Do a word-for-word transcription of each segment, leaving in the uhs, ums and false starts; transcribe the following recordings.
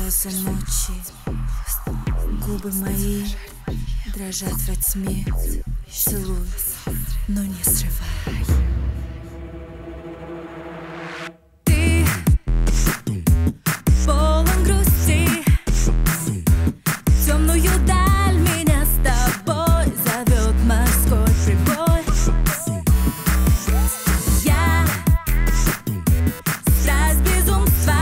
Касаются ночи, губы мои дрожат во тьме. Целуй, но не срывай. Ты полон грусти, темную даль меня с тобой зовет морской прибой. Я страсть безумства,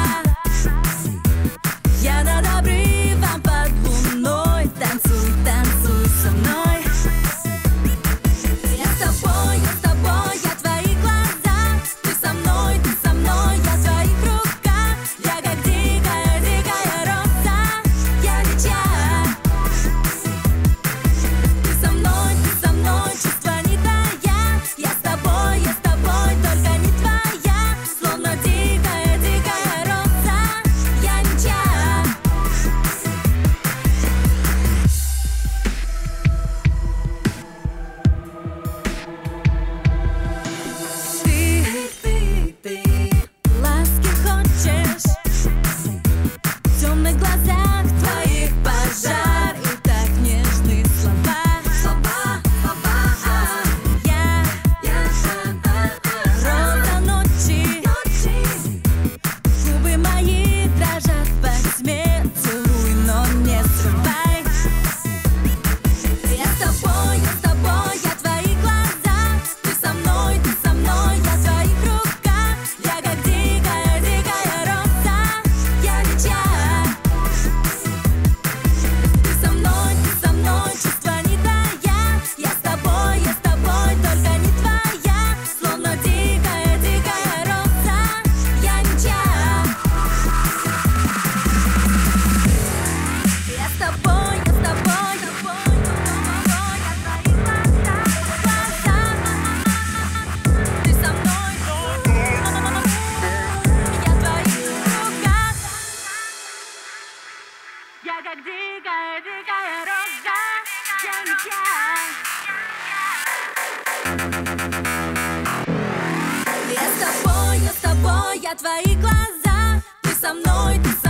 я над обрывом под луной. Танцуй, танцуй со мной. Я с тобой, я с тобой, я твои глаза. Ты со мной, ты со мной, я в твоих руках. Я как дикая, дикая роза, я дитя. Ты со мной, ты со мной, чувства не тая. Я с тобой, я с тобой, только не твоя. Словно дикая, дикая роза, я дитя. Ты, ты, ласки хочешь, в темных глазах твоих пожар, и так нежны слова, слова, слова. Я, я, роза ночи, губы мои дрожат во тьме. Целуй, но не срывай. Я с тобой, я с тобой, я твои глаза. Ты со мной, ты со мной, я в твоих руках. Я как дикая, дикая роза, я дитя. Ты со мной, ты со мной, чувства не тая. Я с тобой, я с тобой, только не твоя. Словно дикая, дикая роза, я дитя. Я с тобой, я с тобой, я с тобой, я твои глаза. Ты со мной, я в твоих руках. Я как дикая, дикая роза, я дитя. Я с тобой, я с тобой, я твои глаза. Ты со мной, ты